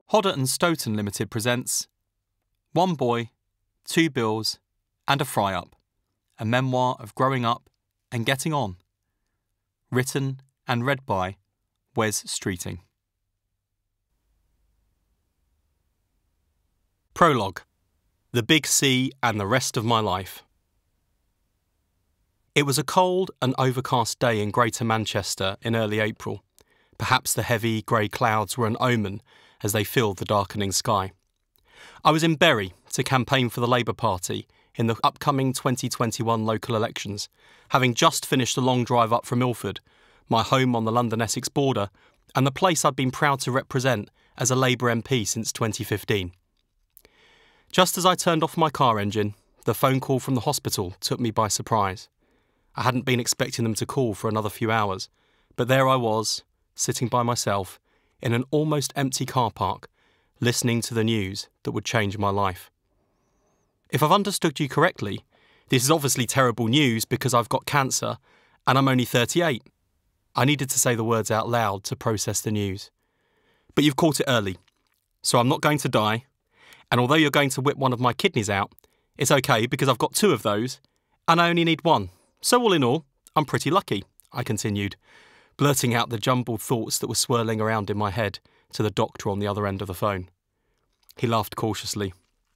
Hodder and Stoughton Limited presents One Boy, Two Bills and a Fry-Up, a memoir of growing up and getting on. Written and read by Wes Streeting. Prologue. The Big C and the Rest of My Life. It was a cold and overcast day in Greater Manchester in early April. Perhaps the heavy grey clouds were an omen as they filled the darkening sky. I was in Bury to campaign for the Labour Party in the upcoming 2021 local elections, having just finished a long drive up from Ilford, my home on the London-Essex border, and the place I'd been proud to represent as a Labour MP since 2015. Just as I turned off my car engine, the phone call from the hospital took me by surprise. I hadn't been expecting them to call for another few hours, but there I was, sitting by myself, in an almost empty car park, listening to the news that would change my life. If I've understood you correctly, this is obviously terrible news because I've got cancer and I'm only 38. I needed to say the words out loud to process the news. But you've caught it early, so I'm not going to die, and although you're going to whip one of my kidneys out, it's okay because I've got two of those, and I only need one. So all in all, I'm pretty lucky, I continued, blurting out the jumbled thoughts that were swirling around in my head to the doctor on the other end of the phone. He laughed cautiously.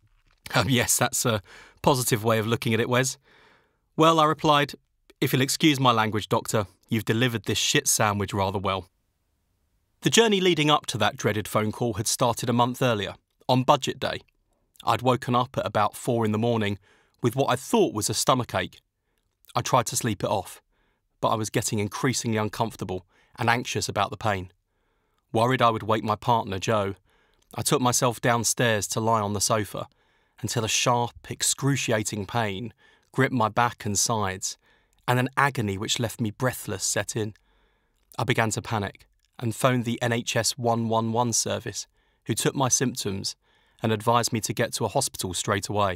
Yes, that's a positive way of looking at it, Wes. Well, I replied, if you'll excuse my language, doctor, you've delivered this shit sandwich rather well. The journey leading up to that dreaded phone call had started a month earlier, on budget day. I'd woken up at about 4 a.m. with what I thought was a stomachache. I tried to sleep it off, but I was getting increasingly uncomfortable and anxious about the pain. Worried I would wake my partner, Joe, I took myself downstairs to lie on the sofa until a sharp, excruciating pain gripped my back and sides, and an agony which left me breathless set in. I began to panic and phoned the NHS 111 service, who took my symptoms and advised me to get to a hospital straight away.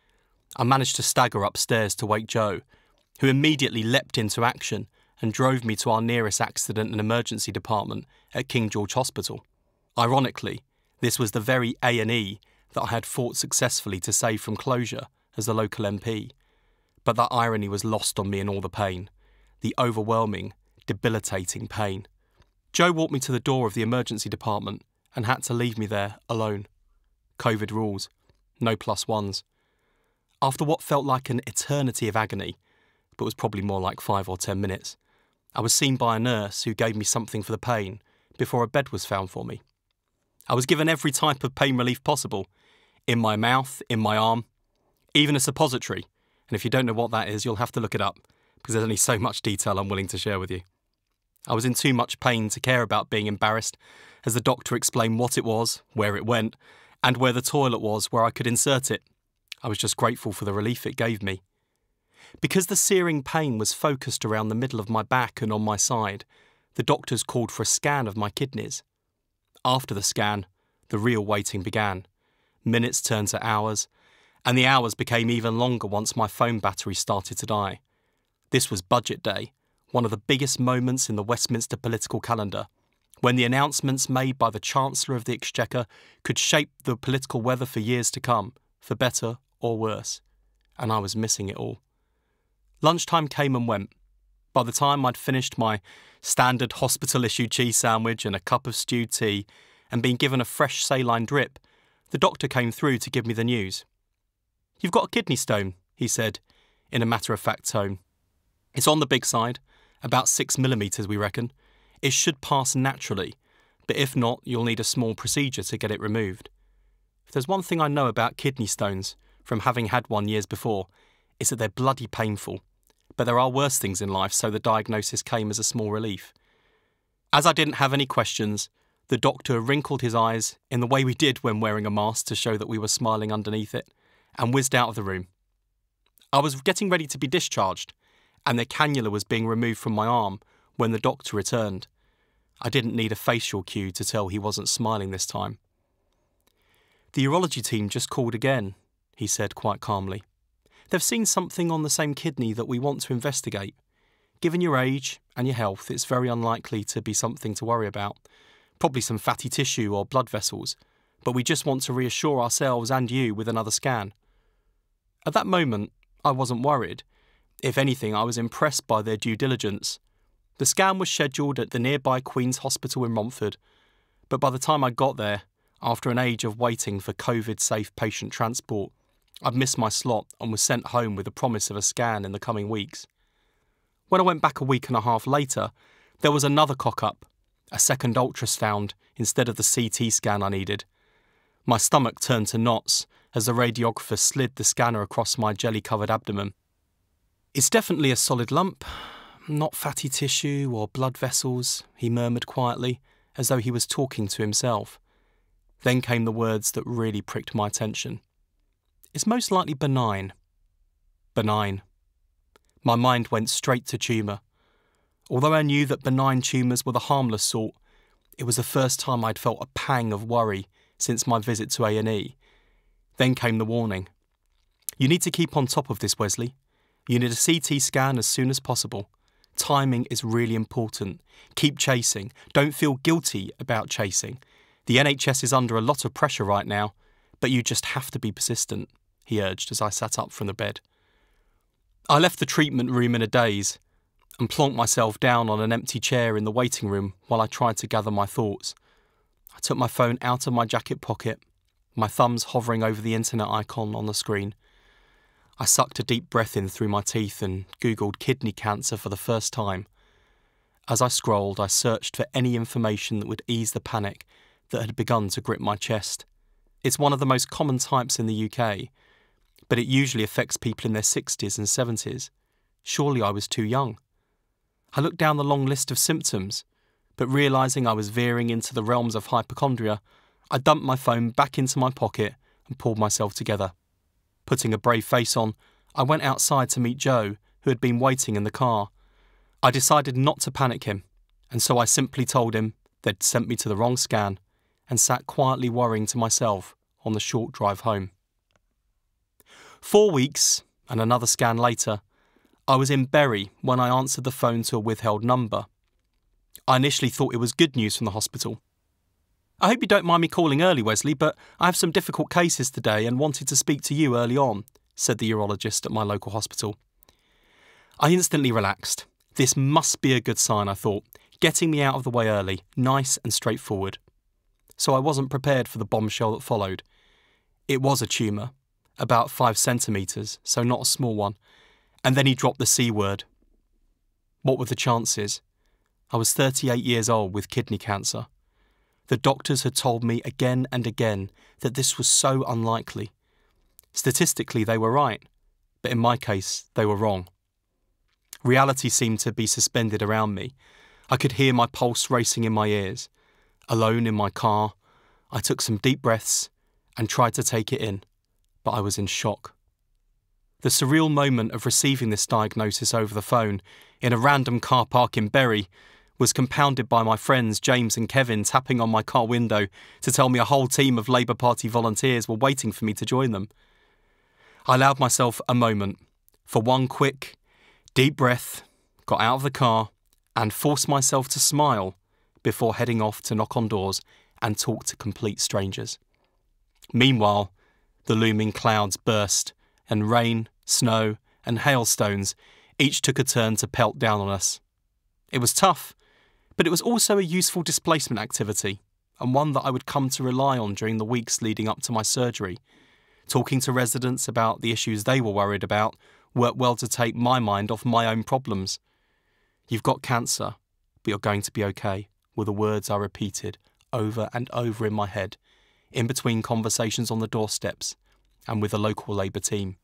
I managed to stagger upstairs to wake Joe, who immediately leapt into action and drove me to our nearest accident and emergency department at King George Hospital. Ironically, this was the very A&E that I had fought successfully to save from closure as the local MP. But that irony was lost on me in all the pain, the overwhelming, debilitating pain. Joe walked me to the door of the emergency department and had to leave me there alone. COVID rules, no plus ones. After what felt like an eternity of agony, but was probably more like 5 or 10 minutes, I was seen by a nurse who gave me something for the pain before a bed was found for me. I was given every type of pain relief possible, in my mouth, in my arm, even a suppository, and if you don't know what that is, you'll have to look it up, because there's only so much detail I'm willing to share with you. I was in too much pain to care about being embarrassed, as the doctor explained what it was, where it went, and where the toilet was where I could insert it. I was just grateful for the relief it gave me. Because the searing pain was focused around the middle of my back and on my side, the doctors called for a scan of my kidneys. After the scan, the real waiting began. Minutes turned to hours, and the hours became even longer once my phone battery started to die. This was Budget Day, one of the biggest moments in the Westminster political calendar, when the announcements made by the Chancellor of the Exchequer could shape the political weather for years to come, for better or worse, and I was missing it all. Lunchtime came and went. By the time I'd finished my standard hospital-issued cheese sandwich and a cup of stewed tea and been given a fresh saline drip, the doctor came through to give me the news. "You've got a kidney stone," he said, in a matter-of-fact tone. "It's on the big side, about 6 millimetres, we reckon. It should pass naturally, but if not, you'll need a small procedure to get it removed. If there's one thing I know about kidney stones, from having had one years before, it's that they're bloody painful. But there are worse things in life, so the diagnosis came as a small relief." As I didn't have any questions, the doctor wrinkled his eyes in the way we did when wearing a mask to show that we were smiling underneath it, and whizzed out of the room. I was getting ready to be discharged, and the cannula was being removed from my arm when the doctor returned. I didn't need a facial cue to tell he wasn't smiling this time. "The urology team just called again," he said quite calmly. "They've seen something on the same kidney that we want to investigate. Given your age and your health, it's very unlikely to be something to worry about. Probably some fatty tissue or blood vessels, but we just want to reassure ourselves and you with another scan." At that moment, I wasn't worried. If anything, I was impressed by their due diligence. The scan was scheduled at the nearby Queen's Hospital in Romford, but by the time I got there, after an age of waiting for COVID-safe patient transport, I'd missed my slot and was sent home with the promise of a scan in the coming weeks. When I went back a week and a half later, there was another cock-up, a second ultrasound instead of the CT scan I needed. My stomach turned to knots as the radiographer slid the scanner across my jelly-covered abdomen. "It's definitely a solid lump, not fatty tissue or blood vessels," he murmured quietly, as though he was talking to himself. Then came the words that really pricked my attention. "It's most likely benign." Benign. My mind went straight to tumour. Although I knew that benign tumours were the harmless sort, it was the first time I'd felt a pang of worry since my visit to A&E. Then came the warning. "You need to keep on top of this, Wesley. You need a CT scan as soon as possible. Timing is really important. Keep chasing. Don't feel guilty about chasing. The NHS is under a lot of pressure right now, but you just have to be persistent," he urged as I sat up from the bed. I left the treatment room in a daze and plonked myself down on an empty chair in the waiting room while I tried to gather my thoughts. I took my phone out of my jacket pocket, my thumbs hovering over the internet icon on the screen. I sucked a deep breath in through my teeth and Googled kidney cancer for the first time. As I scrolled, I searched for any information that would ease the panic that had begun to grip my chest. It's one of the most common types in the UK, but it usually affects people in their 60s and 70s. Surely I was too young. I looked down the long list of symptoms, but realising I was veering into the realms of hypochondria, I dumped my phone back into my pocket and pulled myself together. Putting a brave face on, I went outside to meet Joe, who had been waiting in the car. I decided not to panic him, and so I simply told him they'd sent me to the wrong scan and sat quietly worrying to myself on the short drive home. 4 weeks, and another scan later, I was in Bury when I answered the phone to a withheld number. I initially thought it was good news from the hospital. "I hope you don't mind me calling early, Wesley, but I have some difficult cases today and wanted to speak to you early on," said the urologist at my local hospital. I instantly relaxed. This must be a good sign, I thought, getting me out of the way early, nice and straightforward. So I wasn't prepared for the bombshell that followed. It was a tumour, about 5 centimetres, so not a small one, and then he dropped the C word. What were the chances? I was 38 years old with kidney cancer. The doctors had told me again and again that this was so unlikely. Statistically, they were right, but in my case, they were wrong. Reality seemed to be suspended around me. I could hear my pulse racing in my ears. Alone in my car, I took some deep breaths and tried to take it in, but I was in shock. The surreal moment of receiving this diagnosis over the phone in a random car park in Bury was compounded by my friends James and Kevin tapping on my car window to tell me a whole team of Labour Party volunteers were waiting for me to join them. I allowed myself a moment for one quick, deep breath, got out of the car and forced myself to smile before heading off to knock on doors and talk to complete strangers. Meanwhile, the looming clouds burst and rain, snow and hailstones each took a turn to pelt down on us. It was tough, but it was also a useful displacement activity, and one that I would come to rely on during the weeks leading up to my surgery. Talking to residents about the issues they were worried about worked well to take my mind off my own problems. "You've got cancer, but you're going to be okay," were the words I repeated over and over in my head, in between conversations on the doorsteps and with the local Labour team.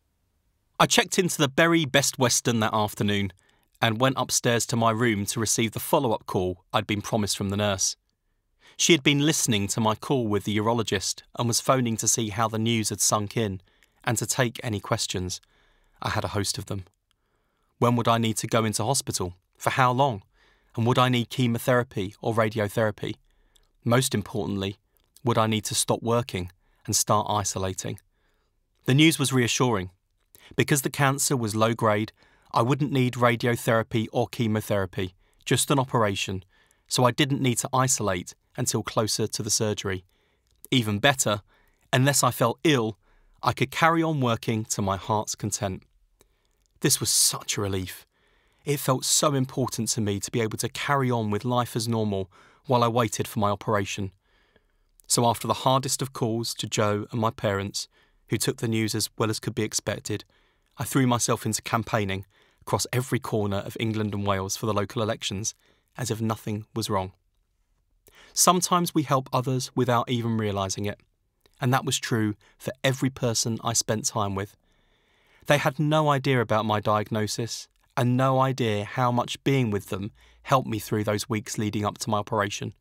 I checked into the Bury Best Western that afternoon and went upstairs to my room to receive the follow-up call I'd been promised from the nurse. She had been listening to my call with the urologist and was phoning to see how the news had sunk in and to take any questions. I had a host of them. When would I need to go into hospital? For how long? And would I need chemotherapy or radiotherapy? Most importantly, would I need to stop working and start isolating? The news was reassuring. Because the cancer was low grade, I wouldn't need radiotherapy or chemotherapy, just an operation, so I didn't need to isolate until closer to the surgery. Even better, unless I felt ill, I could carry on working to my heart's content. This was such a relief. It felt so important to me to be able to carry on with life as normal while I waited for my operation. So after the hardest of calls to Joe and my parents, who took the news as well as could be expected, I threw myself into campaigning across every corner of England and Wales for the local elections, as if nothing was wrong. Sometimes we help others without even realising it, and that was true for every person I spent time with. They had no idea about my diagnosis and no idea how much being with them helped me through those weeks leading up to my operation.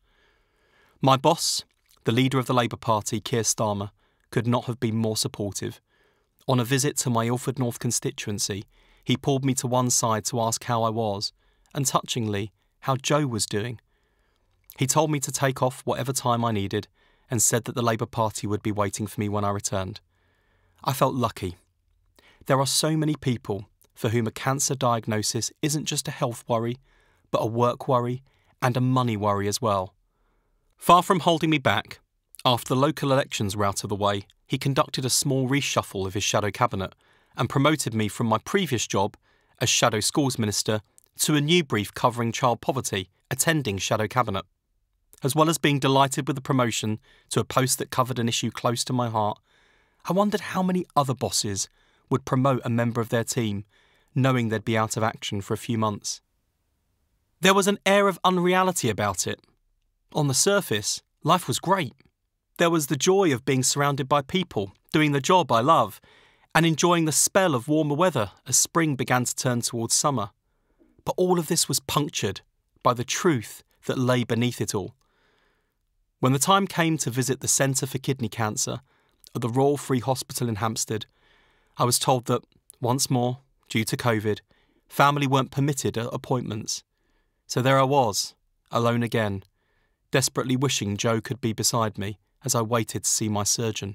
My boss, the leader of the Labour Party, Keir Starmer, could not have been more supportive. On a visit to my Ilford North constituency, he pulled me to one side to ask how I was, and touchingly, how Joe was doing. He told me to take off whatever time I needed and said that the Labour Party would be waiting for me when I returned. I felt lucky. There are so many people for whom a cancer diagnosis isn't just a health worry, but a work worry and a money worry as well. Far from holding me back, after the local elections were out of the way, he conducted a small reshuffle of his shadow cabinet and promoted me from my previous job as Shadow Schools Minister to a new brief covering child poverty, attending Shadow Cabinet. As well as being delighted with the promotion to a post that covered an issue close to my heart, I wondered how many other bosses would promote a member of their team, knowing they'd be out of action for a few months. There was an air of unreality about it. On the surface, life was great. There was the joy of being surrounded by people, doing the job I love, and enjoying the spell of warmer weather as spring began to turn towards summer. But all of this was punctured by the truth that lay beneath it all. When the time came to visit the Centre for Kidney Cancer at the Royal Free Hospital in Hampstead, I was told that, once more, due to COVID, family weren't permitted at appointments. So there I was, alone again, desperately wishing Joe could be beside me as I waited to see my surgeon.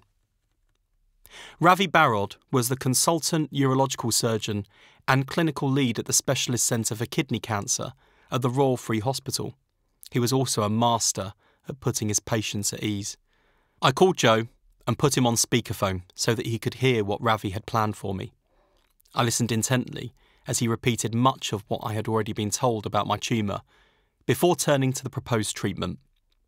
Ravi Barod was the consultant urological surgeon and clinical lead at the Specialist Centre for Kidney Cancer at the Royal Free Hospital. He was also a master at putting his patients at ease. I called Joe and put him on speakerphone so that he could hear what Ravi had planned for me. I listened intently as he repeated much of what I had already been told about my tumour, before turning to the proposed treatment.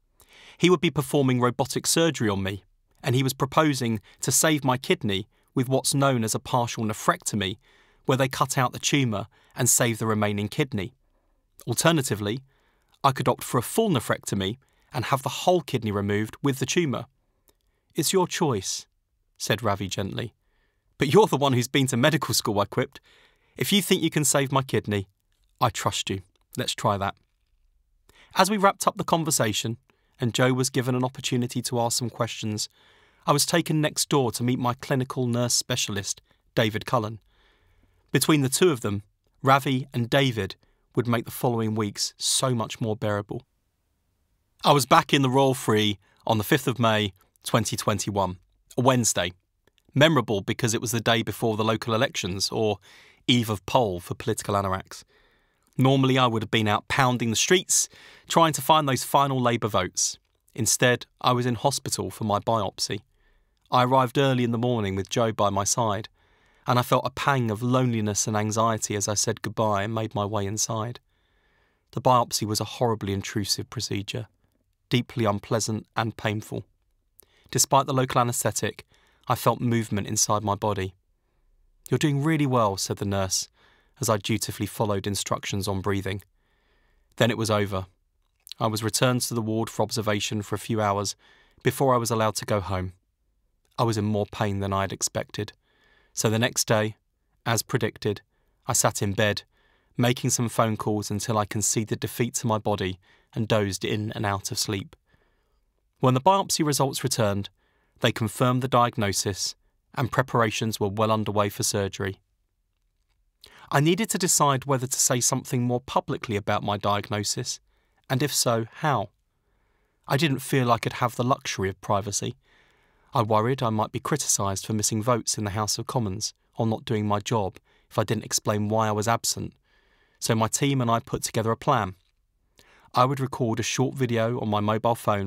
He would be performing robotic surgery on me, and he was proposing to save my kidney with what's known as a partial nephrectomy, where they cut out the tumour and save the remaining kidney. Alternatively, I could opt for a full nephrectomy and have the whole kidney removed with the tumour. "It's your choice," said Ravi gently. "But you're the one who's been to medical school," I quipped. "If you think you can save my kidney, I trust you. Let's try that." As we wrapped up the conversation, and Joe was given an opportunity to ask some questions, I was taken next door to meet my clinical nurse specialist, David Cullen. Between the two of them, Ravi and David would make the following weeks so much more bearable. I was back in the Royal Free on the 5th of May 2021, a Wednesday. Memorable because it was the day before the local elections, or eve of poll for political anoraks. Normally I would have been out pounding the streets, trying to find those final Labour votes. Instead, I was in hospital for my biopsy. I arrived early in the morning with Joe by my side, and I felt a pang of loneliness and anxiety as I said goodbye and made my way inside. The biopsy was a horribly intrusive procedure, deeply unpleasant and painful. Despite the local anaesthetic, I felt movement inside my body. "You're doing really well," said the nurse, as I dutifully followed instructions on breathing. Then it was over. I was returned to the ward for observation for a few hours before I was allowed to go home. I was in more pain than I had expected, so the next day, as predicted, I sat in bed, making some phone calls until I conceded defeat to my body and dozed in and out of sleep. When the biopsy results returned, they confirmed the diagnosis and preparations were well underway for surgery. I needed to decide whether to say something more publicly about my diagnosis, and if so, how. I didn't feel I could have the luxury of privacy. I worried I might be criticised for missing votes in the House of Commons or not doing my job if I didn't explain why I was absent, so my team and I put together a plan. I would record a short video on my mobile phone,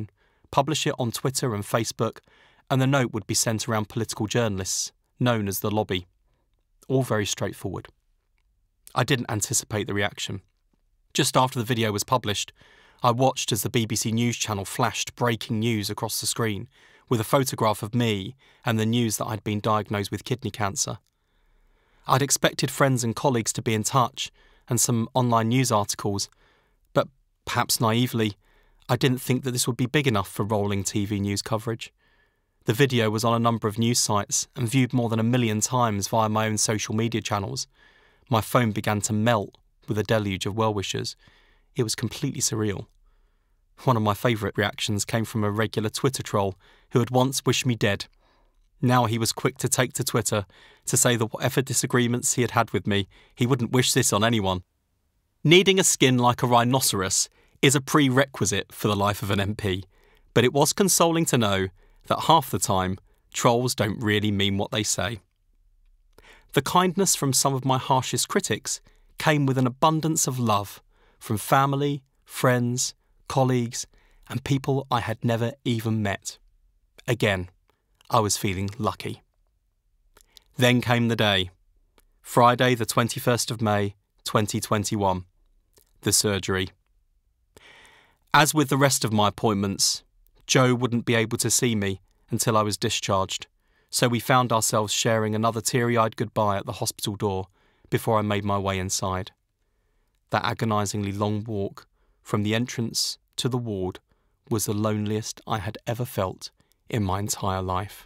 publish it on Twitter and Facebook, and the note would be sent around political journalists, known as the lobby. All very straightforward. I didn't anticipate the reaction. Just after the video was published, I watched as the BBC News channel flashed breaking news across the screen with a photograph of me and the news that I'd been diagnosed with kidney cancer. I'd expected friends and colleagues to be in touch and some online news articles, but perhaps naively, I didn't think that this would be big enough for rolling TV news coverage. The video was on a number of news sites and viewed more than 1 million times via my own social media channels. My phone began to melt with a deluge of well-wishers. It was completely surreal. One of my favourite reactions came from a regular Twitter troll who had once wished me dead. Now he was quick to take to Twitter to say that whatever disagreements he had had with me, he wouldn't wish this on anyone. Needing a skin like a rhinoceros is a prerequisite for the life of an MP, but it was consoling to know that half the time, trolls don't really mean what they say. The kindness from some of my harshest critics came with an abundance of love from family, friends, colleagues, and people I had never even met. Again, I was feeling lucky. Then came the day. Friday, the 21st of May, 2021. The surgery. As with the rest of my appointments, Joe wouldn't be able to see me until I was discharged, so we found ourselves sharing another teary-eyed goodbye at the hospital door before I made my way inside. That agonisingly long walk from the entrance to the ward was the loneliest I had ever felt in my entire life.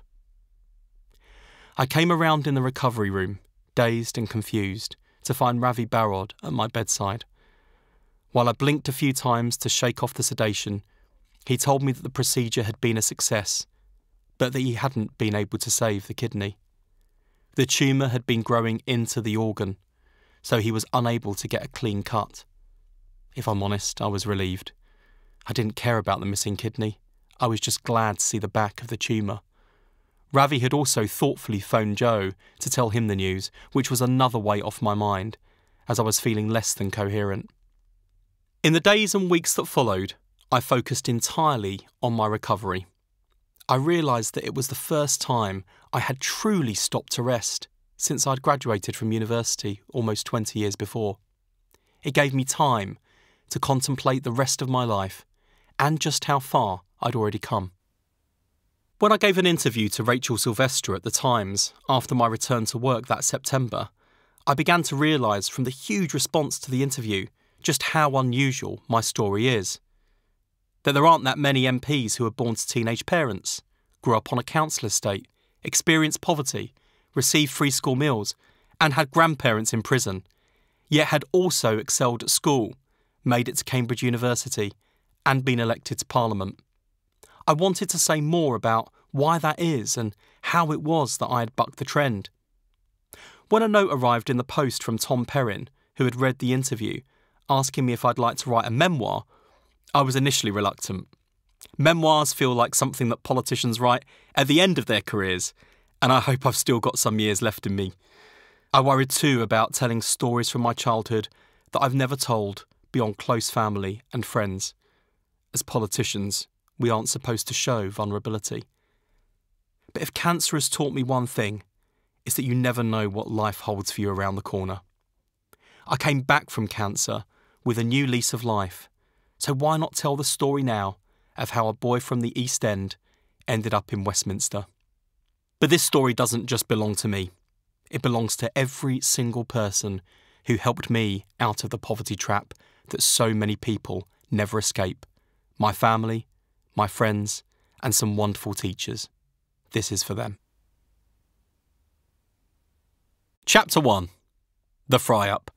I came around in the recovery room, dazed and confused, to find Ravi Barod at my bedside. While I blinked a few times to shake off the sedation, he told me that the procedure had been a success, but that he hadn't been able to save the kidney. The tumour had been growing into the organ, so he was unable to get a clean cut. If I'm honest, I was relieved. I didn't care about the missing kidney. I was just glad to see the back of the tumour. Ravi had also thoughtfully phoned Joe to tell him the news, which was another weight off my mind, as I was feeling less than coherent. In the days and weeks that followed, I focused entirely on my recovery. I realised that it was the first time I had truly stopped to rest since I'd graduated from university almost 20 years before. It gave me time to contemplate the rest of my life and just how far I'd already come. When I gave an interview to Rachel Sylvester at The Times after my return to work that September, I began to realise from the huge response to the interview just how unusual my story is. That there aren't that many MPs who are born to teenage parents, grew up on a council estate, experienced poverty, received free school meals, and had grandparents in prison, yet had also excelled at school, made it to Cambridge University, and been elected to Parliament. I wanted to say more about why that is and how it was that I had bucked the trend. When a note arrived in the post from Tom Perrin, who had read the interview, asking me if I'd like to write a memoir, I was initially reluctant. Memoirs feel like something that politicians write at the end of their careers, and I hope I've still got some years left in me. I worried too about telling stories from my childhood that I've never told beyond close family and friends. As politicians, we aren't supposed to show vulnerability. But if cancer has taught me one thing, it's that you never know what life holds for you around the corner. I came back from cancer with a new lease of life, so why not tell the story now of how a boy from the East End ended up in Westminster? But this story doesn't just belong to me. It belongs to every single person who helped me out of the poverty trap that so many people never escape. My family, my friends, and some wonderful teachers. This is for them. Chapter 1. The Fry-Up.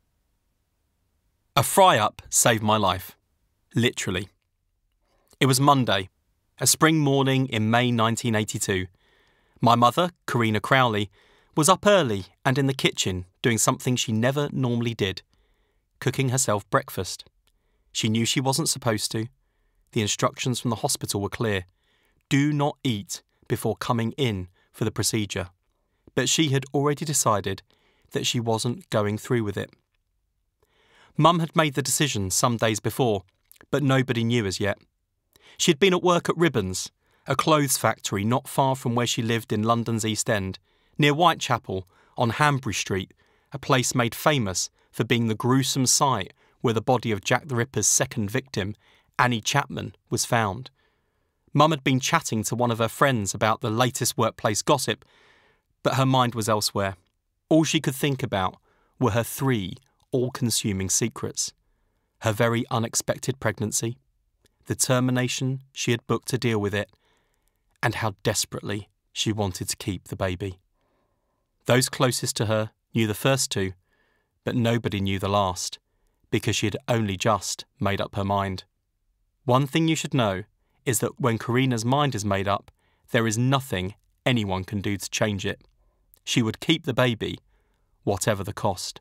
A fry-up saved my life. Literally. It was Monday, a spring morning in May 1982. My mother, Karina Crowley, was up early and in the kitchen doing something she never normally did, cooking herself breakfast. She knew she wasn't supposed to. The instructions from the hospital were clear. Do not eat before coming in for the procedure. But she had already decided that she wasn't going through with it. Mum had made the decision some days before, but nobody knew as yet. She had been at work at Ribbons, a clothes factory not far from where she lived in London's East End, near Whitechapel, on Hanbury Street, a place made famous for being the gruesome site where the body of Jack the Ripper's second victim, Annie Chapman, was found. Mum had been chatting to one of her friends about the latest workplace gossip, but her mind was elsewhere. All she could think about were her 3 all-consuming secrets: her very unexpected pregnancy, the termination she had booked to deal with it, and how desperately she wanted to keep the baby. Those closest to her knew the first 2, but nobody knew the last, because she had only just made up her mind. One thing you should know is that when Karina's mind is made up, there is nothing anyone can do to change it. She would keep the baby, whatever the cost.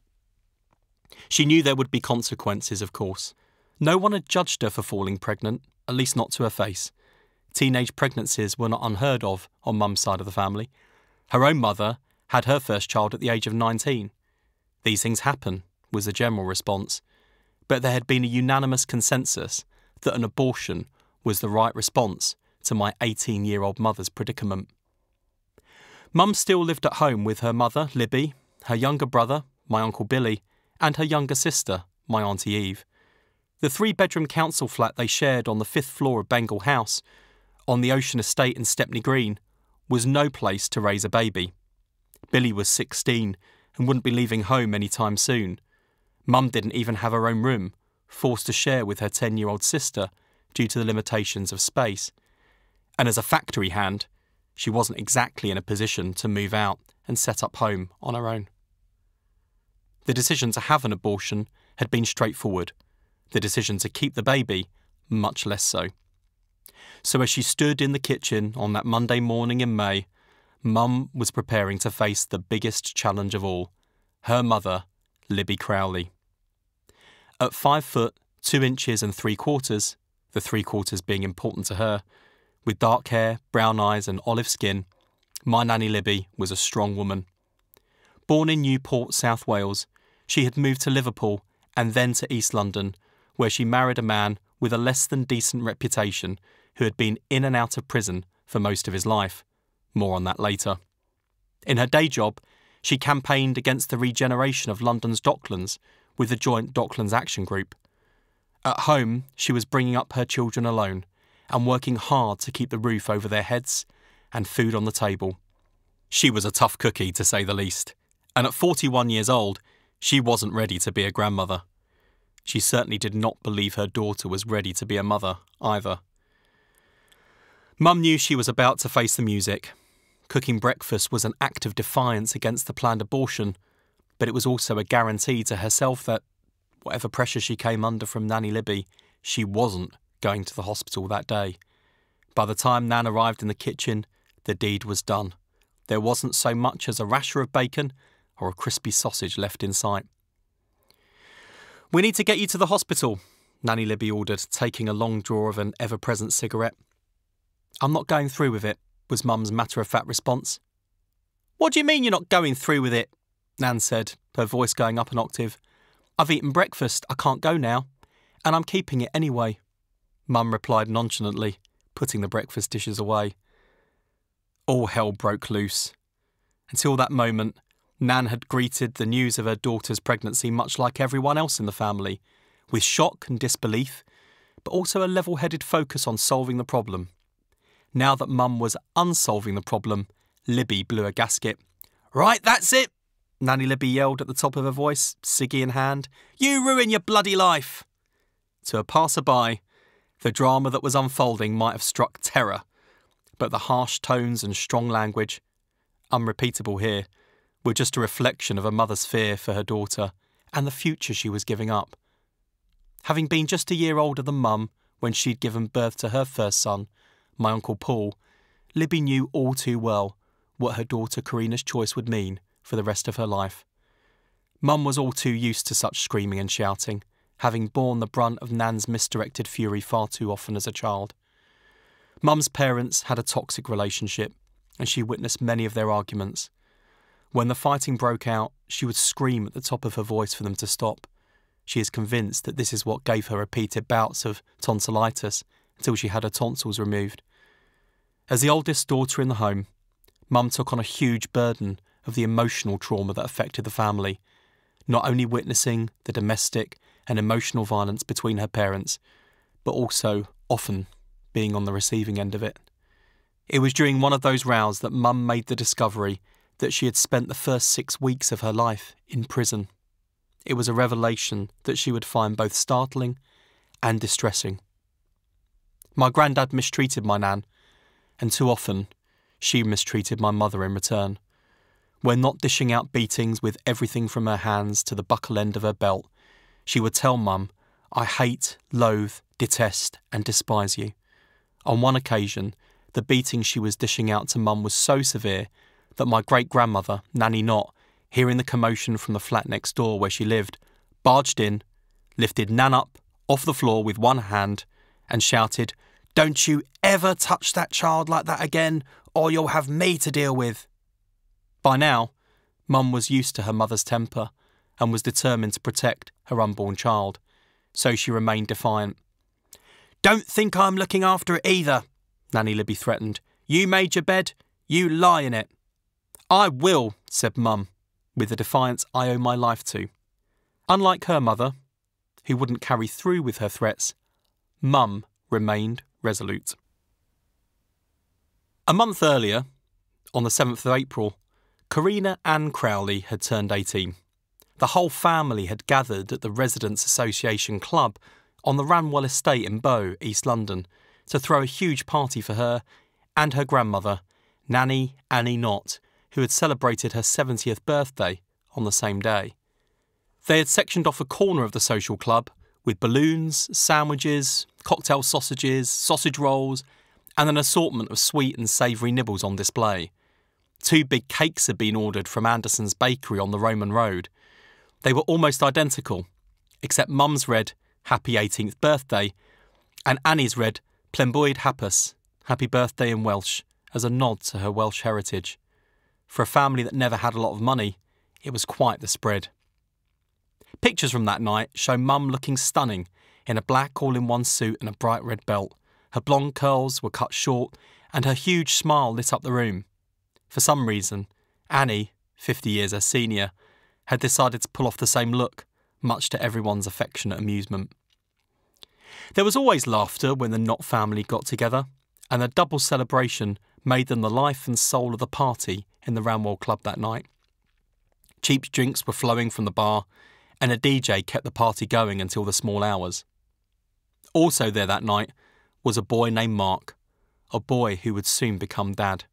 She knew there would be consequences, of course. No one had judged her for falling pregnant, at least not to her face. Teenage pregnancies were not unheard of on Mum's side of the family. Her own mother had her first child at the age of 19. These things happen, was the general response, but there had been a unanimous consensus that an abortion was the right response to my 18-year-old mother's predicament. Mum still lived at home with her mother, Libby, her younger brother, my Uncle Billy, and her younger sister, my Auntie Eve. The 3-bedroom council flat they shared on the 5th floor of Bengal House, on the Ocean Estate in Stepney Green, was no place to raise a baby. Billy was 16 and wouldn't be leaving home any time soon. Mum didn't even have her own room, forced to share with her 10-year-old sister due to the limitations of space. And as a factory hand, she wasn't exactly in a position to move out and set up home on her own. The decision to have an abortion had been straightforward. The decision to keep the baby, much less so. So as she stood in the kitchen on that Monday morning in May, Mum was preparing to face the biggest challenge of all, her mother, Libby Crowley. At 5 foot, 2 inches and 3/4, the 3/4 being important to her, with dark hair, brown eyes and olive skin, my nanny Libby was a strong woman. Born in Newport, South Wales, she had moved to Liverpool and then to East London, where she married a man with a less than decent reputation who had been in and out of prison for most of his life. More on that later. In her day job, she campaigned against the regeneration of London's docklands with the joint Docklands Action Group. At home, she was bringing up her children alone and working hard to keep the roof over their heads and food on the table. She was a tough cookie, to say the least, and at 41 years old, she wasn't ready to be a grandmother. She certainly did not believe her daughter was ready to be a mother, either. Mum knew she was about to face the music. Cooking breakfast was an act of defiance against the planned abortion, but it was also a guarantee to herself that, whatever pressure she came under from Nanny Libby, she wasn't going to the hospital that day. By the time Nan arrived in the kitchen, the deed was done. There wasn't so much as a rasher of bacon or a crispy sausage left in sight. "We need to get you to the hospital," Nanny Libby ordered, taking a long draw of an ever-present cigarette. "I'm not going through with it," was Mum's matter-of-fact response. "What do you mean you're not going through with it?" Nan said, her voice going up an octave. "I've eaten breakfast, I can't go now, and I'm keeping it anyway," Mum replied nonchalantly, putting the breakfast dishes away. All hell broke loose. Until that moment, Nan had greeted the news of her daughter's pregnancy much like everyone else in the family, with shock and disbelief, but also a level-headed focus on solving the problem. Now that Mum was unsolving the problem, Libby blew a gasket. "Right, that's it!" Nanny Libby yelled at the top of her voice, ciggy in hand. "You ruin your bloody life!" To a passer-by, the drama that was unfolding might have struck terror, but the harsh tones and strong language, unrepeatable here, were just a reflection of a mother's fear for her daughter and the future she was giving up. Having been just a year older than Mum when she'd given birth to her first son, my Uncle Paul, Libby knew all too well what her daughter Karina's choice would mean for the rest of her life. Mum was all too used to such screaming and shouting, having borne the brunt of Nan's misdirected fury far too often as a child. Mum's parents had a toxic relationship, and she witnessed many of their arguments. When the fighting broke out, she would scream at the top of her voice for them to stop. She is convinced that this is what gave her repeated bouts of tonsillitis till she had her tonsils removed. As the oldest daughter in the home, Mum took on a huge burden of the emotional trauma that affected the family, not only witnessing the domestic and emotional violence between her parents, but also often being on the receiving end of it. It was during one of those rows that Mum made the discovery that she had spent the first 6 weeks of her life in prison. It was a revelation that she would find both startling and distressing. My granddad mistreated my nan, and too often she mistreated my mother in return. When not dishing out beatings with everything from her hands to the buckle end of her belt, she would tell Mum, "I hate, loathe, detest and despise you." On one occasion, the beating she was dishing out to Mum was so severe that my great-grandmother, Nanny Knott, hearing the commotion from the flat next door where she lived, barged in, lifted Nan up off the floor with one hand and shouted, "Don't you ever touch that child like that again, or you'll have me to deal with." By now, Mum was used to her mother's temper and was determined to protect her unborn child, so she remained defiant. "Don't think I'm looking after it either," Nanny Libby threatened. "You made your bed, you lie in it." "I will," said Mum, with the defiance I owe my life to. Unlike her mother, who wouldn't carry through with her threats, Mum remained resolute. A month earlier, on the 7th of April, Karina Ann Crowley had turned 18. The whole family had gathered at the Residents' Association Club on the Ranwell Estate in Bow, East London, to throw a huge party for her and her grandmother, Nanny Annie Knott, who had celebrated her 70th birthday on the same day. They had sectioned off a corner of the social club with balloons, sandwiches, cocktail sausages, sausage rolls, and an assortment of sweet and savoury nibbles on display. 2 big cakes had been ordered from Anderson's Bakery on the Roman Road. They were almost identical, except Mum's read "Happy 18th Birthday" and Annie's read "Plemboid Hapus," Happy Birthday in Welsh, as a nod to her Welsh heritage. For a family that never had a lot of money, it was quite the spread. Pictures from that night show Mum looking stunning in a black all-in-one suit and a bright red belt. Her blonde curls were cut short and her huge smile lit up the room. For some reason, Annie, 50 years her senior, had decided to pull off the same look, much to everyone's affectionate amusement. There was always laughter when the Knott family got together, and the double celebration made them the life and soul of the party in the Ranwell Club that night. Cheap drinks were flowing from the bar, and a DJ kept the party going until the small hours. Also there that night was a boy named Mark, a boy who would soon become Dad.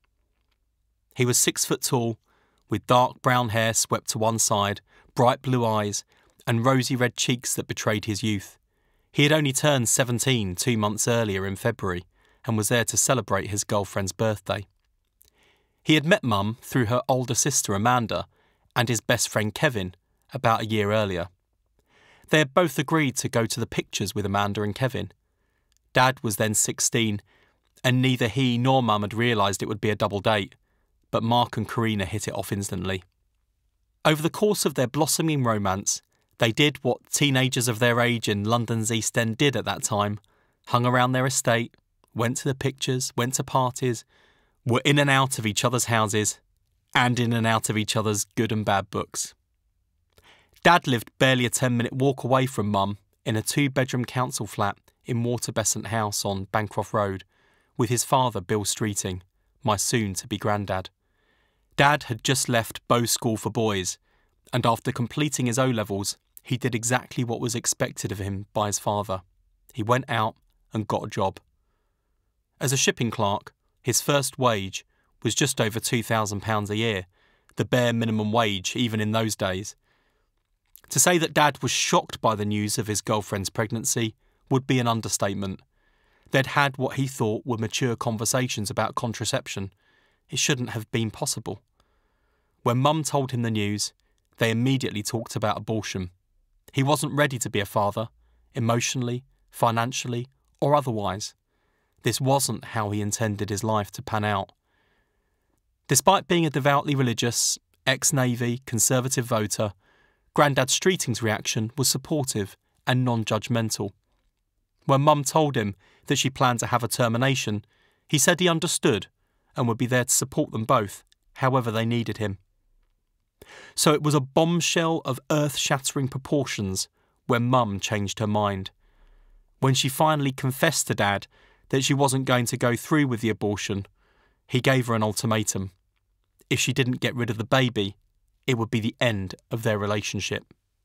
He was 6 foot tall, with dark brown hair swept to one side, bright blue eyes, and rosy red cheeks that betrayed his youth. He had only turned 17 2 months earlier in February, and was there to celebrate his girlfriend's birthday. He had met Mum through her older sister Amanda and his best friend Kevin about a year earlier. They had both agreed to go to the pictures with Amanda and Kevin. Dad was then 16, and neither he nor Mum had realised it would be a double date, but Mark and Karina hit it off instantly. Over the course of their blossoming romance, they did what teenagers of their age in London's East End did at that time, hung around their estate, went to the pictures, went to parties, were in and out of each other's houses, and in and out of each other's good and bad books. Dad lived barely a 10-minute walk away from Mum in a 2-bedroom council flat in Waterbesant House on Bancroft Road, with his father Bill Streeting, my soon-to-be granddad. Dad had just left Bow School for Boys, and after completing his O-levels, he did exactly what was expected of him by his father. He went out and got a job. As a shipping clerk, his first wage was just over £2,000 a year, the bare minimum wage even in those days. To say that Dad was shocked by the news of his girlfriend's pregnancy would be an understatement. They'd had what he thought were mature conversations about contraception. It shouldn't have been possible. When Mum told him the news, they immediately talked about abortion. He wasn't ready to be a father, emotionally, financially, or otherwise. This wasn't how he intended his life to pan out. Despite being a devoutly religious, ex-Navy, Conservative voter, Grandad Streeting's reaction was supportive and non-judgmental. When Mum told him that she planned to have a termination, he said he understood and would be there to support them both, however they needed him. So it was a bombshell of earth-shattering proportions when Mum changed her mind. When she finally confessed to Dad that she wasn't going to go through with the abortion, he gave her an ultimatum. If she didn't get rid of the baby, it would be the end of their relationship.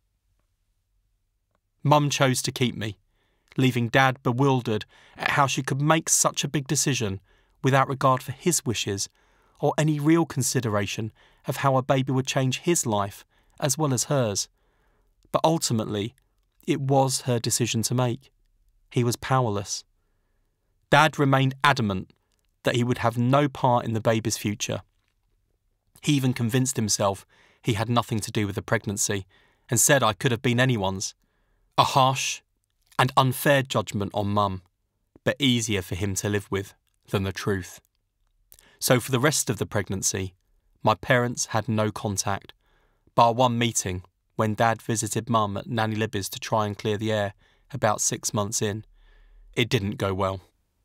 Mum chose to keep me, leaving Dad bewildered at how she could make such a big decision without regard for his wishes or any real consideration of how a baby would change his life as well as hers. But ultimately, it was her decision to make. He was powerless. Dad remained adamant that he would have no part in the baby's future. He even convinced himself he had nothing to do with the pregnancy and said I could have been anyone's. A harsh and unfair judgment on Mum, but easier for him to live with than the truth. So for the rest of the pregnancy, my parents had no contact, bar one meeting when Dad visited Mum at Nanny Libby's to try and clear the air about 6 months in. It didn't go well.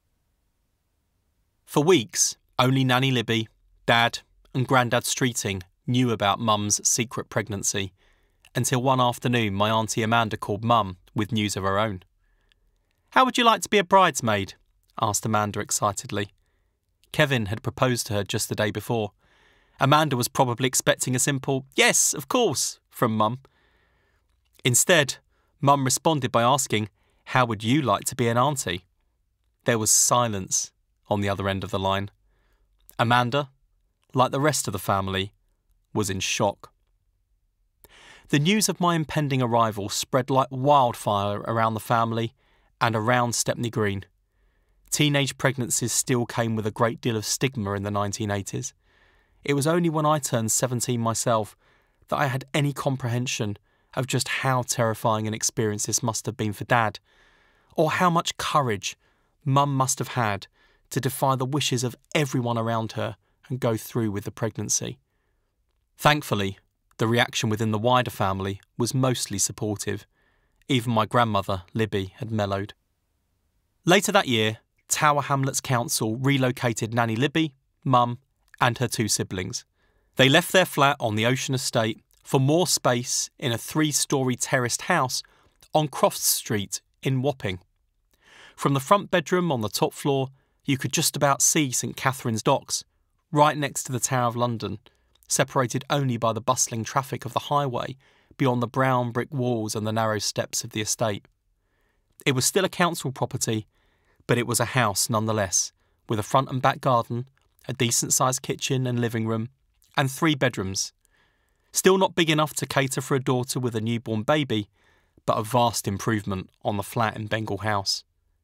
For weeks, only Nanny Libby, Dad and Grandad Streeting knew about Mum's secret pregnancy, until one afternoon my Auntie Amanda called Mum with news of her own. "How would you like to be a bridesmaid?" asked Amanda excitedly. Kevin had proposed to her just the day before. Amanda was probably expecting a simple, "Yes, of course," from Mum. Instead, Mum responded by asking, "How would you like to be an auntie?" There was silence on the other end of the line. Amanda, like the rest of the family, was in shock. The news of my impending arrival spread like wildfire around the family and around Stepney Green. Teenage pregnancies still came with a great deal of stigma in the 1980s. It was only when I turned 17 myself that I had any comprehension of just how terrifying an experience this must have been for Dad, or how much courage Mum must have had to defy the wishes of everyone around her and go through with the pregnancy. Thankfully, the reaction within the wider family was mostly supportive. Even my grandmother, Libby, had mellowed. Later that year, Tower Hamlets Council relocated Nanny Libby, Mum, and her 2 siblings. They left their flat on the Ocean Estate for more space in a 3-storey terraced house on Crofts Street in Wapping. From the front bedroom on the top floor, you could just about see St Catherine's Docks, right next to the Tower of London, separated only by the bustling traffic of the highway beyond the brown brick walls and the narrow steps of the estate. It was still a council property, but it was a house nonetheless, with a front and back garden, a decent-sized kitchen and living room, and 3 bedrooms. Still not big enough to cater for a daughter with a newborn baby, but a vast improvement on the flat in Bengal House.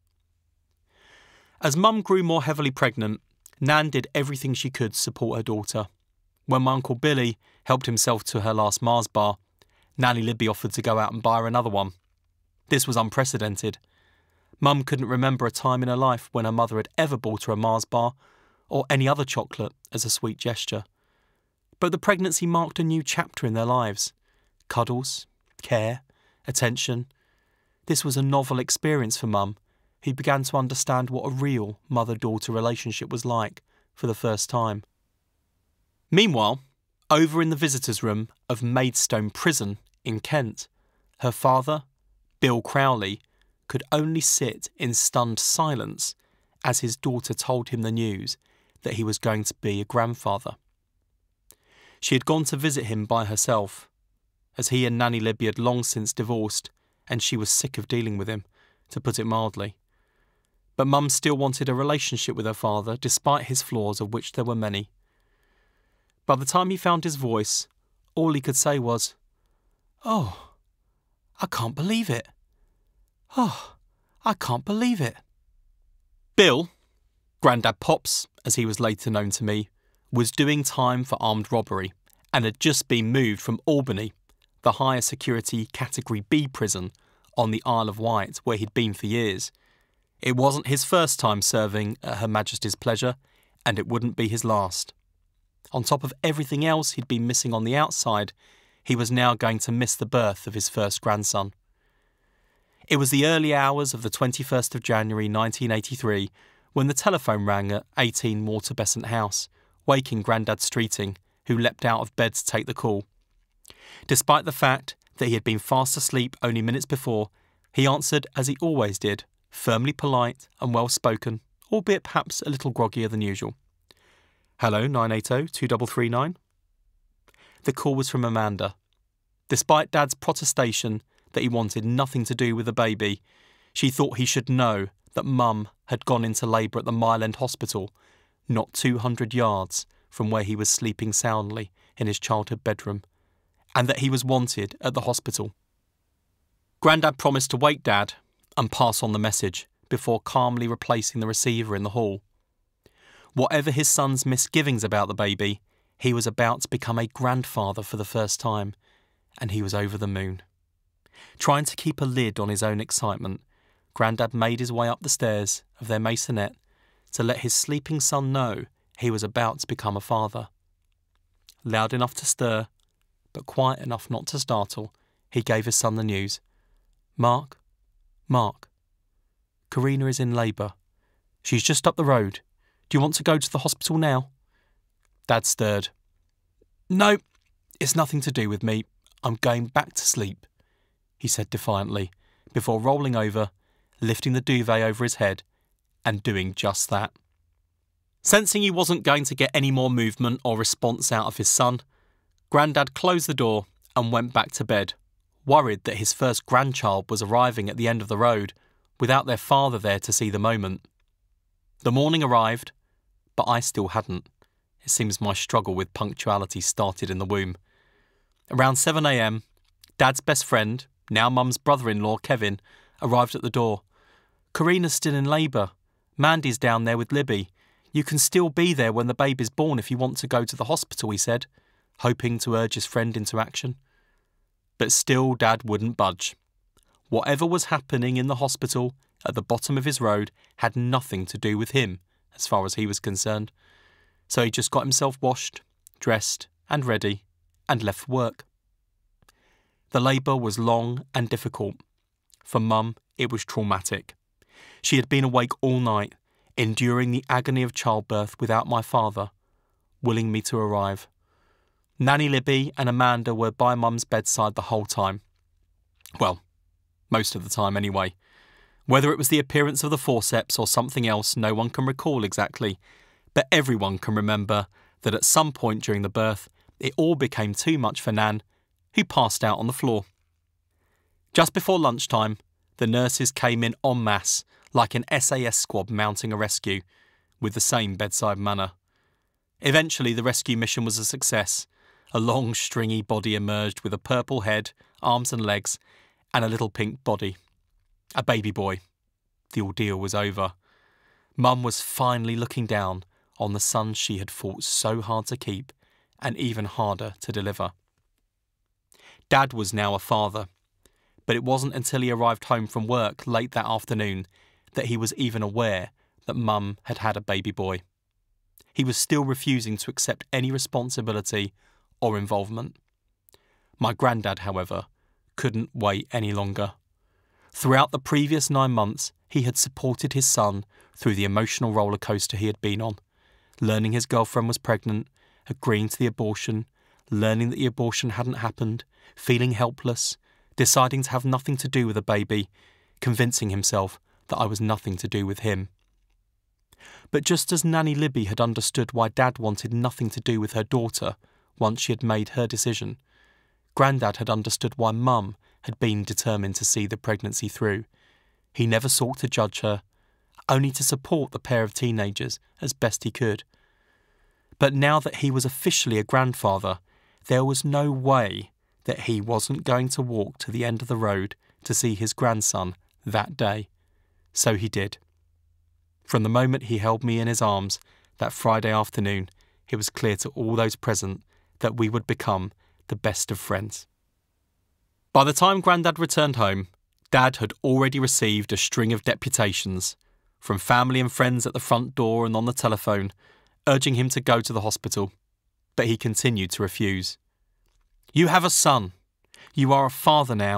As Mum grew more heavily pregnant, Nan did everything she could to support her daughter. When my Uncle Billy helped himself to her last Mars bar, Nanny Libby offered to go out and buy her another one. This was unprecedented. Mum couldn't remember a time in her life when her mother had ever bought her a Mars bar or any other chocolate as a sweet gesture. But the pregnancy marked a new chapter in their lives. Cuddles, care, attention. This was a novel experience for Mum, who began to understand what a real mother-daughter relationship was like for the first time. Meanwhile, over in the visitors' room of Maidstone Prison in Kent, her father, Bill Crowley, could only sit in stunned silence as his daughter told him the news that he was going to be a grandfather. She had gone to visit him by herself, as he and Nanny Libby had long since divorced, and she was sick of dealing with him, to put it mildly. But Mum still wanted a relationship with her father, despite his flaws, of which there were many. By the time he found his voice, all he could say was, "Oh, I can't believe it. Oh, I can't believe it." Bill, Grandad Pops, as he was later known to me, was doing time for armed robbery and had just been moved from Albany, the higher security Category B prison on the Isle of Wight, where he'd been for years. It wasn't his first time serving at Her Majesty's pleasure, and it wouldn't be his last. On top of everything else he'd been missing on the outside, he was now going to miss the birth of his first grandson. It was the early hours of the 21st of January 1983 when the telephone rang at 18 Walter Besant House, waking Grandad Streeting, who leapt out of bed to take the call. Despite the fact that he had been fast asleep only minutes before, he answered as he always did, firmly polite and well-spoken, albeit perhaps a little groggier than usual. "Hello, 980-2339. The call was from Amanda. Despite Dad's protestation that he wanted nothing to do with the baby, she thought he should know that Mum had gone into labour at the Mile End Hospital, not 200 yards from where he was sleeping soundly in his childhood bedroom, and that he was wanted at the hospital. Grandad promised to wake Dad and pass on the message before calmly replacing the receiver in the hall. Whatever his son's misgivings about the baby, he was about to become a grandfather for the first time, and he was over the moon. Trying to keep a lid on his own excitement, Grandad made his way up the stairs of their maisonette to let his sleeping son know he was about to become a father. Loud enough to stir, but quiet enough not to startle, he gave his son the news. Mark, Karina is in labour. She's just up the road. Do you want to go to the hospital now?" Dad stirred. "No, it's nothing to do with me. I'm going back to sleep," he said defiantly, before rolling over, lifting the duvet over his head, and doing just that. Sensing he wasn't going to get any more movement or response out of his son, Grandad closed the door and went back to bed, worried that his first grandchild was arriving at the end of the road, without their father there to see the moment. The morning arrived, but I still hadn't. It seems my struggle with punctuality started in the womb. Around 7 a.m, Dad's best friend, now Mum's brother-in-law Kevin, arrived at the door. "Karina's still in labour. Mandy's down there with Libby. You can still be there when the baby's born if you want to go to the hospital," he said, hoping to urge his friend into action. But still Dad wouldn't budge. Whatever was happening in the hospital at the bottom of his road had nothing to do with him, as far as he was concerned. So he just got himself washed, dressed and ready, and left for work. The labour was long and difficult. For Mum, it was traumatic. She had been awake all night, enduring the agony of childbirth without my father, willing me to arrive. Nanny Libby and Amanda were by Mum's bedside the whole time. Well, most of the time anyway. Whether it was the appearance of the forceps or something else, no one can recall exactly, but everyone can remember that at some point during the birth, it all became too much for Nan, who passed out on the floor. Just before lunchtime, the nurses came in en masse, like an SAS squad mounting a rescue, with the same bedside manner. Eventually, the rescue mission was a success. A long, stringy body emerged with a purple head, arms and legs, and a little pink body. A baby boy. The ordeal was over. Mum was finally looking down on the son she had fought so hard to keep, and even harder to deliver. Dad was now a father, but it wasn't until he arrived home from work late that afternoon that he was even aware that Mum had had a baby boy. He was still refusing to accept any responsibility or involvement. My Grandad, however, couldn't wait any longer. Throughout the previous 9 months, he had supported his son through the emotional roller coaster he had been on, learning his girlfriend was pregnant, agreeing to the abortion, learning that the abortion hadn't happened, feeling helpless, deciding to have nothing to do with the baby, convincing himself that I was nothing to do with him. But just as Nanny Libby had understood why Dad wanted nothing to do with her daughter once she had made her decision, Grandad had understood why Mum had been determined to see the pregnancy through. He never sought to judge her, only to support the pair of teenagers as best he could. But now that he was officially a grandfather, there was no way that he wasn't going to walk to the end of the road to see his grandson that day. So he did. From the moment he held me in his arms that Friday afternoon, it was clear to all those present that we would become the best of friends. By the time Grandad returned home, Dad had already received a string of deputations, from family and friends at the front door and on the telephone, urging him to go to the hospital. But he continued to refuse. "You have a son. You are a father now,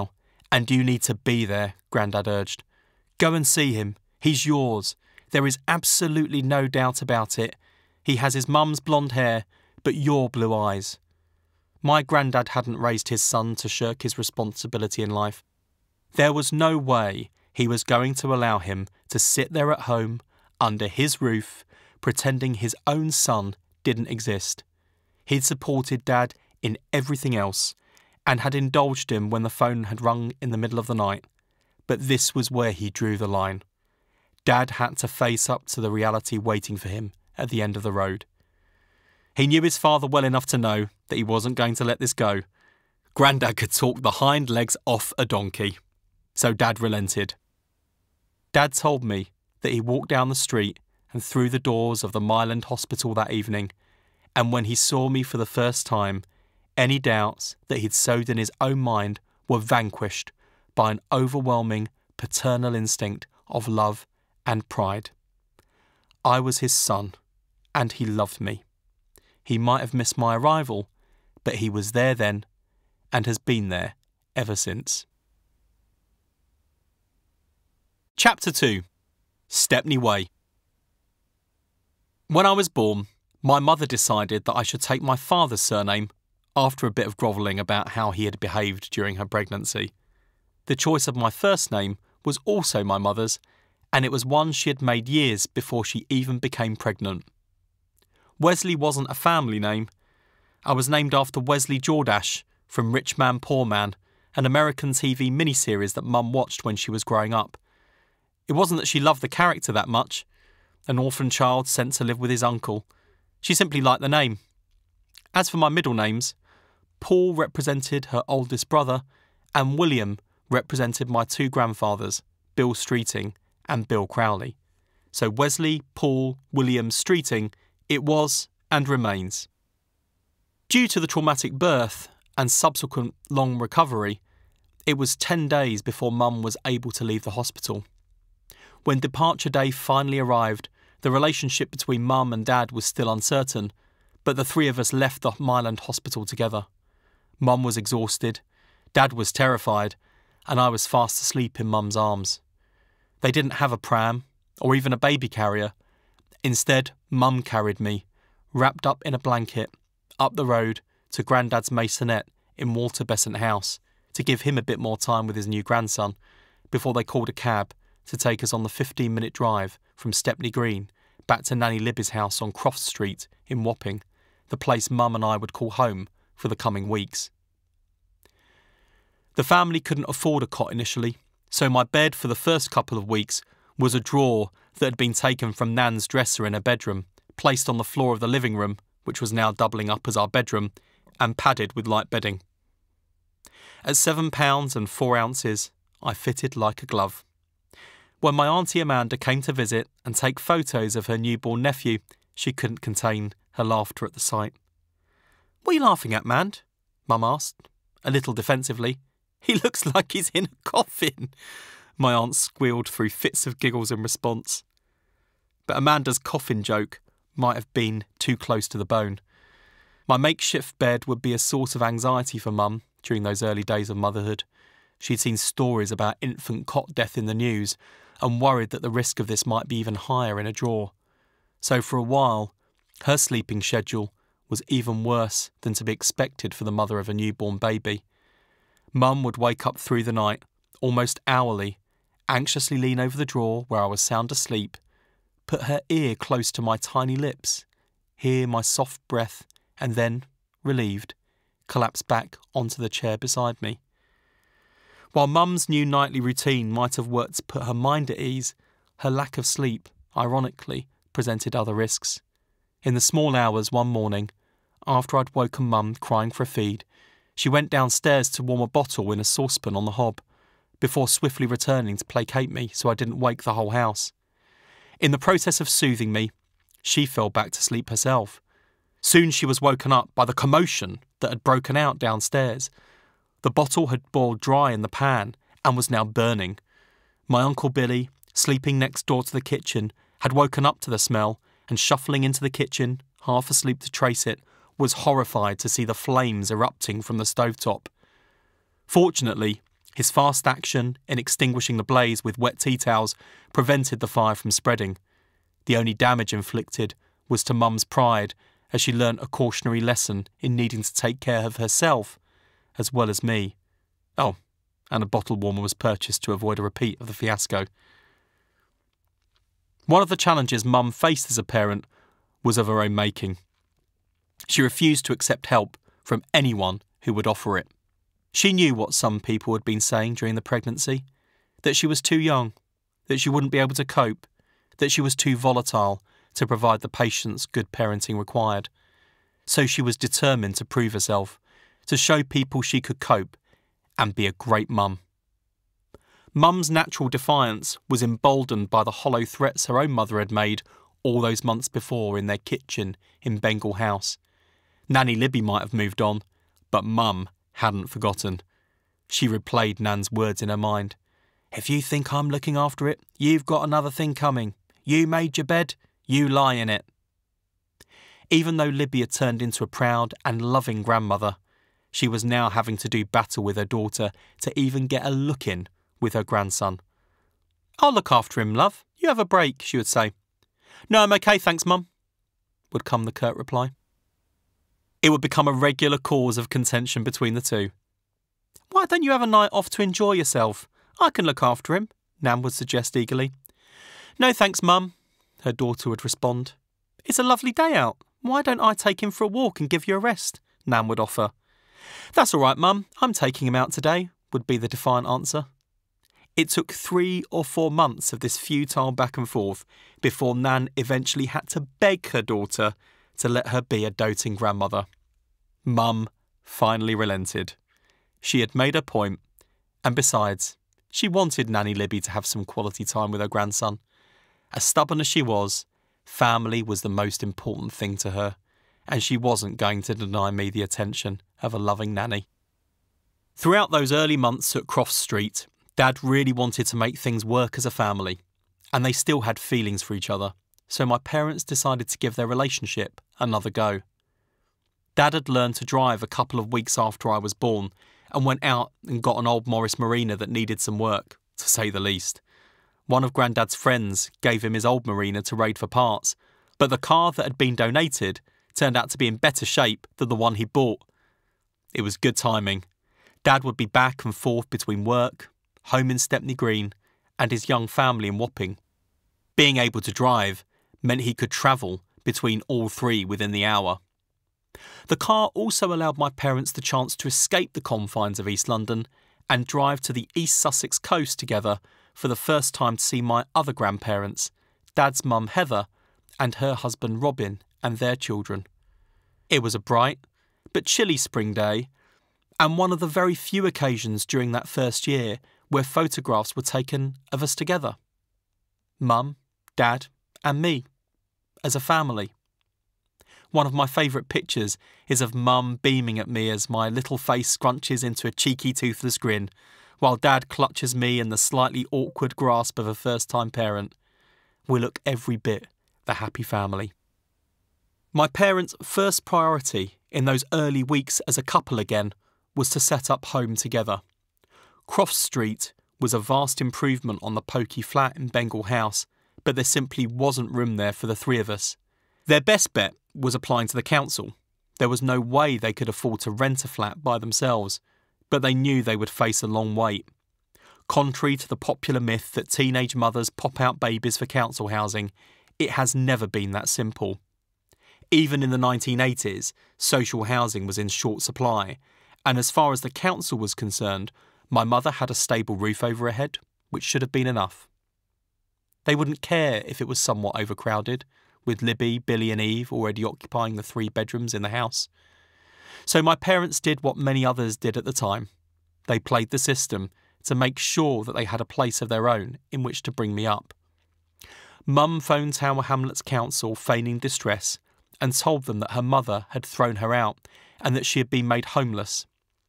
"And you need to be there," Grandad urged. "Go and see him. He's yours. There is absolutely no doubt about it. He has his mum's blonde hair, but your blue eyes." My Grandad hadn't raised his son to shirk his responsibility in life. There was no way he was going to allow him to sit there at home, under his roof, pretending his own son didn't exist. He'd supported Dad in everything else, and had indulged him when the phone had rung in the middle of the night. But this was where he drew the line. Dad had to face up to the reality waiting for him at the end of the road. He knew his father well enough to know that he wasn't going to let this go. Grandad could talk the hind legs off a donkey. So Dad relented. Dad told me that he walked down the street and through the doors of the Mile End Hospital that evening, and when he saw me for the first time, any doubts that he'd sowed in his own mind were vanquished by an overwhelming paternal instinct of love and pride. I was his son, and he loved me. He might have missed my arrival, but he was there then, and has been there ever since. Chapter 2. Stepney Way. When I was born, my mother decided that I should take my father's surname after a bit of grovelling about how he had behaved during her pregnancy. The choice of my first name was also my mother's, and it was one she had made years before she even became pregnant. Wesley wasn't a family name. I was named after Wesley Jordache from Rich Man, Poor Man, an American TV miniseries that Mum watched when she was growing up. It wasn't that she loved the character that much, an orphan child sent to live with his uncle. She simply liked the name. As for my middle names, Paul represented her oldest brother, and William represented my two grandfathers, Bill Streeting and Bill Crowley. So Wesley, Paul, William Streeting, it was and remains. Due to the traumatic birth and subsequent long recovery, it was 10 days before Mum was able to leave the hospital. When departure day finally arrived, the relationship between Mum and Dad was still uncertain, but the three of us left the Mile End Hospital together. Mum was exhausted, Dad was terrified, and I was fast asleep in Mum's arms. They didn't have a pram, or even a baby carrier. Instead, Mum carried me, wrapped up in a blanket, up the road to Grandad's masonette in Walter Besant House, to give him a bit more time with his new grandson, before they called a cab to take us on the 15-minute drive from Stepney Green back to Nanny Libby's house on Croft Street in Wapping, the place Mum and I would call home for the coming weeks. The family couldn't afford a cot initially, so my bed for the first couple of weeks was a drawer that had been taken from Nan's dresser in her bedroom, placed on the floor of the living room, which was now doubling up as our bedroom, and padded with light bedding. At £7 and 4 ounces, I fitted like a glove. When my Auntie Amanda came to visit and take photos of her newborn nephew, she couldn't contain her laughter at the sight. "What are you laughing at, Mand?" Mum asked, a little defensively. "He looks like he's in a coffin." My aunt squealed through fits of giggles in response. But Amanda's coffin joke might have been too close to the bone. My makeshift bed would be a source of anxiety for Mum during those early days of motherhood. She'd seen stories about infant cot death in the news and worried that the risk of this might be even higher in a drawer. So for a while, her sleeping schedule was even worse than to be expected for the mother of a newborn baby. Mum would wake up through the night, almost hourly, anxiously lean over the drawer where I was sound asleep, put her ear close to my tiny lips, hear my soft breath, and then, relieved, collapse back onto the chair beside me. While Mum's new nightly routine might have worked to put her mind at ease, her lack of sleep, ironically, presented other risks. In the small hours one morning, after I'd woken Mum crying for a feed, she went downstairs to warm a bottle in a saucepan on the hob, before swiftly returning to placate me so I didn't wake the whole house. In the process of soothing me, she fell back to sleep herself. Soon she was woken up by the commotion that had broken out downstairs. The bottle had boiled dry in the pan and was now burning. My Uncle Billy, sleeping next door to the kitchen, had woken up to the smell and, shuffling into the kitchen, half asleep to trace it, was horrified to see the flames erupting from the stovetop. Fortunately, His fast action in extinguishing the blaze with wet tea towels prevented the fire from spreading. The only damage inflicted was to Mum's pride as she learnt a cautionary lesson in needing to take care of herself as well as me. Oh, and a bottle warmer was purchased to avoid a repeat of the fiasco. One of the challenges Mum faced as a parent was of her own making. She refused to accept help from anyone who would offer it. She knew what some people had been saying during the pregnancy, that she was too young, that she wouldn't be able to cope, that she was too volatile to provide the patience good parenting required. So she was determined to prove herself, to show people she could cope and be a great mum. Mum's natural defiance was emboldened by the hollow threats her own mother had made all those months before in their kitchen in Bengal House. Nanny Libby might have moved on, but Mum hadn't forgotten. She replayed Nan's words in her mind. "If you think I'm looking after it, you've got another thing coming. You made your bed, you lie in it." Even though Libby had turned into a proud and loving grandmother, she was now having to do battle with her daughter to even get a look in with her grandson. "I'll look after him, love. You have a break," she would say. "No, I'm okay, thanks, Mum," would come the curt reply. It would become a regular cause of contention between the two. "Why don't you have a night off to enjoy yourself? I can look after him," Nan would suggest eagerly. "No thanks, Mum," her daughter would respond. "It's a lovely day out. Why don't I take him for a walk and give you a rest?" Nan would offer. "That's all right, Mum. I'm taking him out today," would be the defiant answer. It took 3 or 4 months of this futile back and forth before Nan eventually had to beg her daughter to let her be a doting grandmother. Mum finally relented. She had made her point, and besides, she wanted Nanny Libby to have some quality time with her grandson. As stubborn as she was, family was the most important thing to her, and she wasn't going to deny me the attention of a loving nanny. Throughout those early months at Croft Street, Dad really wanted to make things work as a family, and they still had feelings for each other, so my parents decided to give their relationship another go. Dad had learned to drive a couple of weeks after I was born and went out and got an old Morris Marina that needed some work, to say the least. One of Grandad's friends gave him his old Marina to raid for parts, but the car that had been donated turned out to be in better shape than the one he bought. It was good timing. Dad would be back and forth between work, home in Stepney Green, and his young family in Wapping. Being able to drive meant he could travel between all three within the hour. The car also allowed my parents the chance to escape the confines of East London and drive to the East Sussex coast together for the first time to see my other grandparents, Dad's mum Heather and her husband Robin and their children. It was a bright but chilly spring day, and one of the very few occasions during that first year where photographs were taken of us together. Mum, Dad and me, as a family. One of my favourite pictures is of Mum beaming at me as my little face scrunches into a cheeky toothless grin, while Dad clutches me in the slightly awkward grasp of a first-time parent. We look every bit the happy family. My parents' first priority in those early weeks as a couple again was to set up home together. Croft Street was a vast improvement on the pokey flat in Bengal House, but there simply wasn't room there for the three of us. Their best bet was applying to the council. There was no way they could afford to rent a flat by themselves, but they knew they would face a long wait. Contrary to the popular myth that teenage mothers pop out babies for council housing, it has never been that simple. Even in the 1980s, social housing was in short supply, and as far as the council was concerned, my mother had a stable roof over her head, which should have been enough. They wouldn't care if it was somewhat overcrowded, with Libby, Billy and Eve already occupying the 3 bedrooms in the house. So my parents did what many others did at the time. They played the system to make sure that they had a place of their own in which to bring me up. Mum phoned Tower Hamlets Council feigning distress and told them that her mother had thrown her out and that she had been made homeless.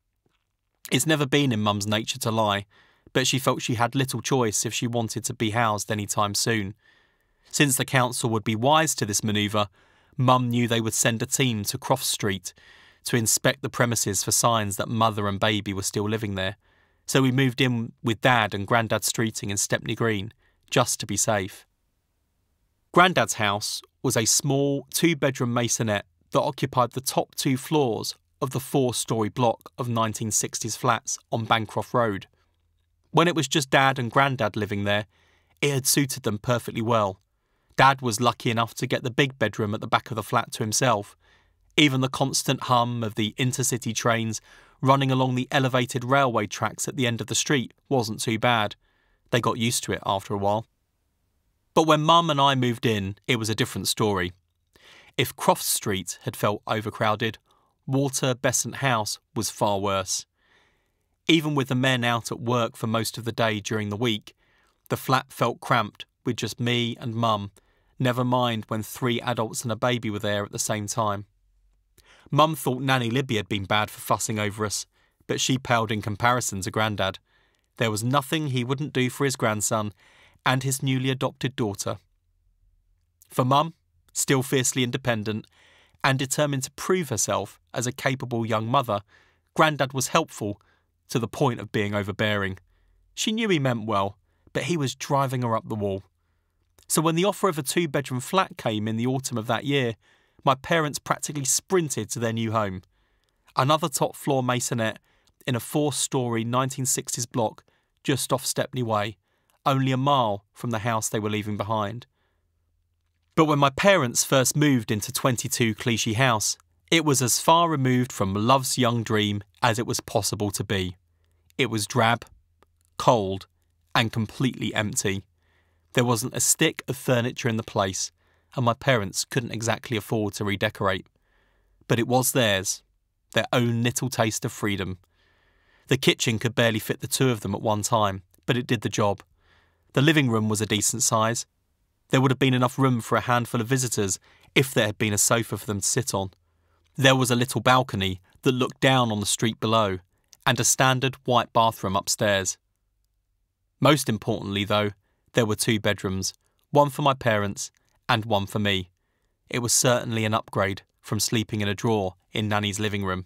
It's never been in Mum's nature to lie, but she felt she had little choice if she wanted to be housed any time soon. Since the council would be wise to this manoeuvre, Mum knew they would send a team to Croft Street to inspect the premises for signs that mother and baby were still living there, so we moved in with Dad and Grandad Streeting in Stepney Green, just to be safe. Grandad's house was a small 2-bedroom masonette that occupied the top 2 floors of the 4-storey block of 1960s flats on Bancroft Road. When it was just Dad and Grandad living there, it had suited them perfectly well. Dad was lucky enough to get the big bedroom at the back of the flat to himself. Even the constant hum of the intercity trains running along the elevated railway tracks at the end of the street wasn't too bad. They got used to it after a while. But when Mum and I moved in, it was a different story. If Croft Street had felt overcrowded, Walter Besant House was far worse. Even with the men out at work for most of the day during the week, the flat felt cramped with just me and Mum, never mind when 3 adults and a baby were there at the same time. Mum thought Nanny Libby had been bad for fussing over us, but she paled in comparison to Grandad. There was nothing he wouldn't do for his grandson and his newly adopted daughter. For Mum, still fiercely independent and determined to prove herself as a capable young mother, Grandad was helpful to the point of being overbearing. She knew he meant well, but he was driving her up the wall. So when the offer of a 2-bedroom flat came in the autumn of that year, my parents practically sprinted to their new home. Another top-floor masonette in a 4-storey 1960s block just off Stepney Way, only a mile from the house they were leaving behind. But when my parents first moved into 22 Clichy House, it was as far removed from love's young dream as it was possible to be. It was drab, cold, and completely empty. There wasn't a stick of furniture in the place, and my parents couldn't exactly afford to redecorate. But it was theirs, their own little taste of freedom. The kitchen could barely fit the 2 of them at one time, but it did the job. The living room was a decent size. There would have been enough room for a handful of visitors if there had been a sofa for them to sit on. There was a little balcony that looked down on the street below, and a standard white bathroom upstairs. Most importantly, though, there were 2 bedrooms, one for my parents and one for me. It was certainly an upgrade from sleeping in a drawer in Nanny's living room.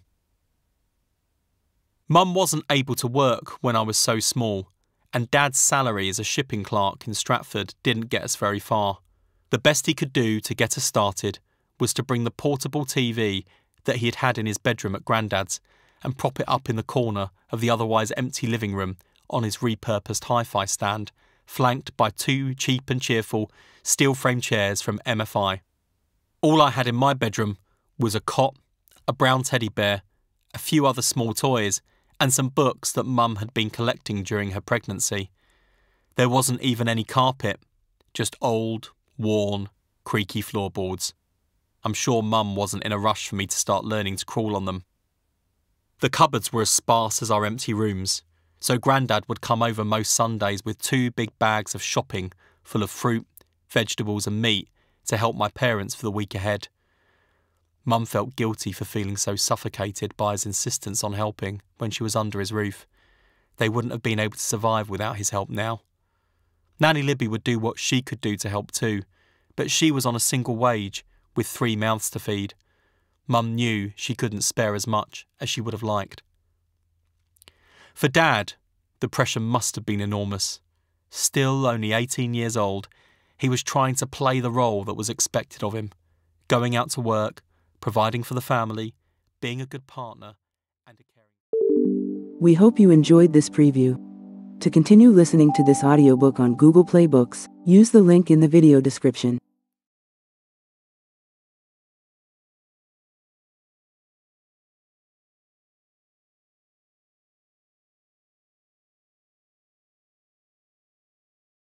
Mum wasn't able to work when I was so small, and Dad's salary as a shipping clerk in Stratford didn't get us very far. The best he could do to get us started was to bring the portable TV that he had had in his bedroom at Grandad's and prop it up in the corner of the otherwise empty living room on his repurposed hi-fi stand, flanked by 2 cheap and cheerful steel-frame chairs from MFI. All I had in my bedroom was a cot, a brown teddy bear, a few other small toys, and some books that Mum had been collecting during her pregnancy. There wasn't even any carpet, just old, worn, creaky floorboards. I'm sure Mum wasn't in a rush for me to start learning to crawl on them. The cupboards were as sparse as our empty rooms, so Grandad would come over most Sundays with 2 big bags of shopping full of fruit, vegetables and meat to help my parents for the week ahead. Mum felt guilty for feeling so suffocated by his insistence on helping when she was under his roof. They wouldn't have been able to survive without his help now. Nanny Libby would do what she could do to help too, but she was on a single wage with 3 mouths to feed. Mum knew she couldn't spare as much as she would have liked. For Dad, the pressure must have been enormous. Still only 18 years old, he was trying to play the role that was expected of him, going out to work, providing for the family, being a good partner, and a caring... We hope you enjoyed this preview. To continue listening to this audiobook on Google Play Books, use the link in the video description.